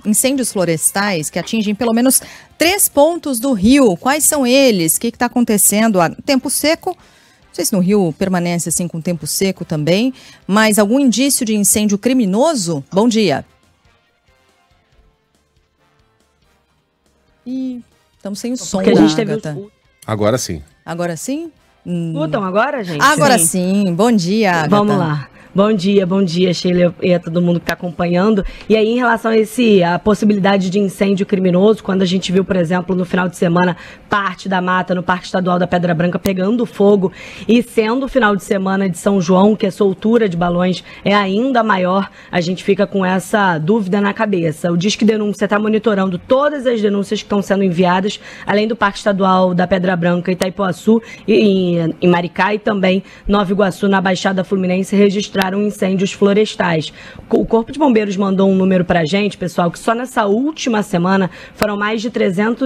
incêndios florestais que atingem pelo menos 3 pontos do Rio. Quais são eles? O que está acontecendo? Tempo seco? Não sei se no Rio permanece assim com tempo seco também, mas algum indício de incêndio criminoso? Bom dia. Ih, estamos sem o som da Agatha. Agora sim. Agora sim? Escutam agora, gente? Agora sim. Bom dia, Agatha. Vamos lá. Bom dia, Sheila e a todo mundo que está acompanhando. E aí, em relação a possibilidade de incêndio criminoso, quando a gente viu, por exemplo, no final de semana, parte da mata no Parque Estadual da Pedra Branca pegando fogo, e sendo o final de semana de São João, que a soltura de balões é ainda maior, a gente fica com essa dúvida na cabeça. O Disque Denúncia está monitorando todas as denúncias que estão sendo enviadas, além do Parque Estadual da Pedra Branca, Itaipuaçu, em Maricá e também Nova Iguaçu, na Baixada Fluminense, registraram incêndios florestais. O Corpo de Bombeiros mandou um número pra gente, pessoal, que só nessa última semana foram mais de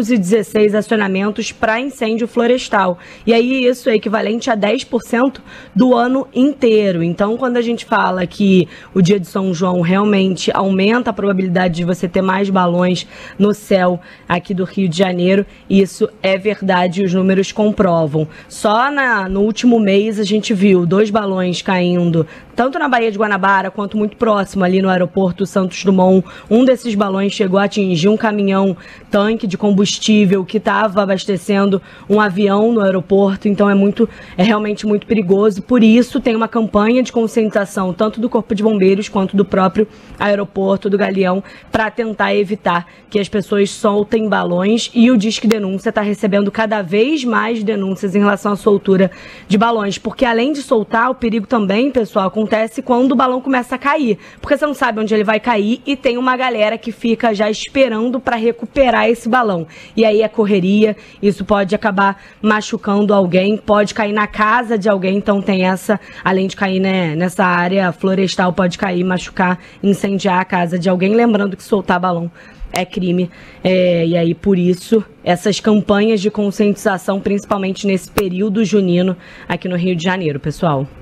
316 acionamentos para incêndio florestal. E aí isso é equivalente a 10% do ano inteiro. Então, quando a gente fala que o dia de São João realmente aumenta a probabilidade de você ter mais balões no céu aqui do Rio de Janeiro, isso é verdade e os números comprovam. Só no último mês a gente viu 2 balões caindo, tanto na Baía de Guanabara, quanto muito próximo ali no aeroporto Santos Dumont. Um desses balões chegou a atingir um caminhão-tanque de combustível que estava abastecendo um avião no aeroporto, então é realmente muito perigoso. Por isso, tem uma campanha de conscientização, tanto do Corpo de Bombeiros, quanto do próprio aeroporto do Galeão, para tentar evitar que as pessoas soltem balões, e o Disque Denúncia está recebendo cada vez mais denúncias em relação à soltura de balões, porque além de soltar, o perigo também, pessoal, acontece quando o balão começa a cair, porque você não sabe onde ele vai cair e tem uma galera que fica já esperando para recuperar esse balão. E aí é correria, isso pode acabar machucando alguém, pode cair na casa de alguém, então tem essa, além de cair, né, nessa área florestal, pode cair, machucar, incendiar a casa de alguém. Lembrando que soltar balão é crime, e aí por isso essas campanhas de conscientização, principalmente nesse período junino aqui no Rio de Janeiro, pessoal.